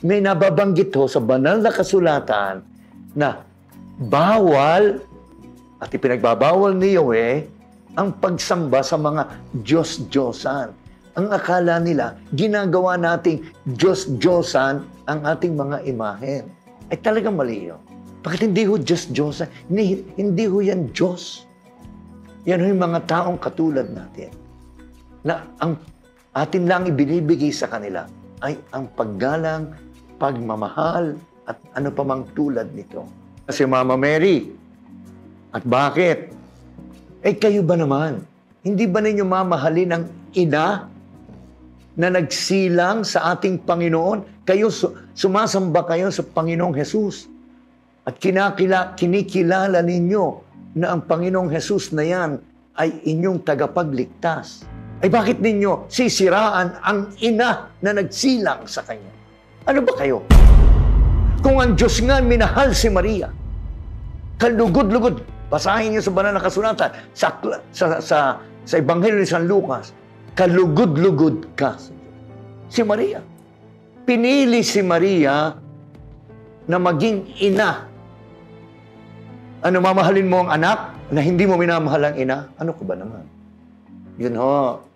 may nababanggit ho sa banal na kasulatan na bawal at ipinagbabawal ni Yahweh ang pagsamba sa mga Diyos-Diyosan. Ang akala nila, ginagawa nating Diyos-Diyosan ang ating mga imahen. Ay talagang mali yun. Bakit hindi ho Diyos-Diyosan? Hindi ho yan Diyos. Yan ho yung mga taong katulad natin. Na ang atin lang ibinibigay sa kanila ay ang paggalang, pagmamahal, at ano pa mang tulad nito. Kasi Mama Mary, at bakit? Eh kayo ba naman? Hindi ba ninyo mamahalin ang ina na nagsilang sa ating Panginoon? Kayo, sumasamba kayo sa Panginoong Jesus. At kinikilala ninyo na ang Panginoong Jesus na yan ay inyong tagapagligtas. Ay bakit ninyo sisiraan ang ina na nagsilang sa Kanya? Ano ba kayo? Kung ang Diyos nga minahal si Maria, kalugod-lugod, basahin niyo sa banal na kasulatan, sa Ebanghelyo ni San Lucas, kalugod-lugod ka. Si Maria. Pinili si Maria na maging ina. Ano, mamahalin mo ang anak na hindi mo minamahal ang ina? Ano ko ba naman? Yun ho.